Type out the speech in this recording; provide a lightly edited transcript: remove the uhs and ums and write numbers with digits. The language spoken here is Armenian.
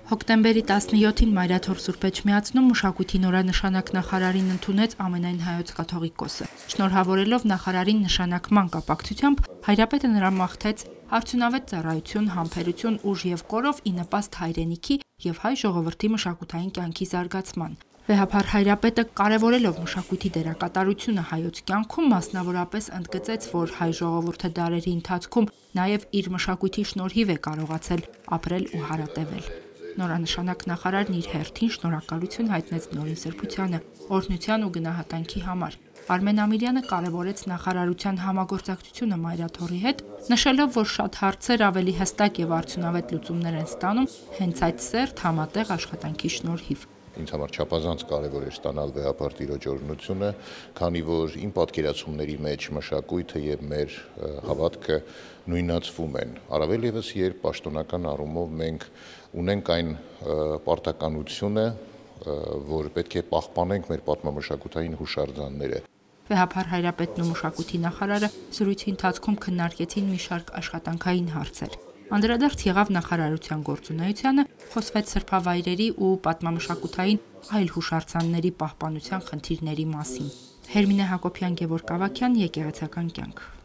Հոկտեմբերի 17-ին Մայրաթոր Սուրբ Էջմիածնում մշակույթի նորանշանակ նախարարին ընդունեց ամենայն հայոց կաթողիկոսը։ Շնորհավորելով նախարարին նշանակման կապակցությամբ հայրապետը նրան մաղթեց արդյունավետ ծառայություն, համբերություն, ուժ եւ կորով ի նպաստ հայրենիքի եւ հայ ժողովրդի մշակութային կյանքի զարգացման։ Վեհափառ հայրապետը կարևորելով մշակույթի դերակատարությունը հայոց կյանքում մասնավորապես ընդգծեց, որ հայ ժողովուրդը դարերի ընթացքում նաև իր մշակույթի շնորհիվ է կարողացել ապրել ու հարատևել։ Նորանշանակ նախարարն իր հերթին շնորհակալություն հայտնեց Նորին Սրբությանը օրհնության ու գնահատանքի համար։ Արմեն Ամիրյանը կարևորեց նախարարության համագործակցությունը Մայրաթորի հետ, նշելով, որ շատ հարցեր ավելի հստակ եւ արդյունավետ լուծումներ են ստանում հենց այդ սերտ համատեղ աշխատանքի շնորհիվ։ Ինձ համար չափազանց կարևոր էր ստանալ վեհապար տիրոջ օրհնությունը, քանի որ իմ պատկերացումների մեջ մշակույթը եւ մեր հավատքը նույնացվում են։ Առավել եւս երբ պաշտոնական առումով մենք ունենք այն պարտականությունը, որ պետք է պահպանենք մեր պատմամշակութային հուշարձանները։ Վեհափառ հայրապետն ու մշակույթի նախարարը զրույցի ընթացքում քննարկեցին մի շարք աշխատանքային հարցեր։ Անդրադարձ եղավ նախարարության գործունեությանը, խոսվեց սրբավայրերի ու պատմամշակութային այլ հուշարձանների պահպանության խնդիրների մասին։ Հերմինե Հակոբյան, Գևորգ Ավագյան, Եկեղեցական կյանք։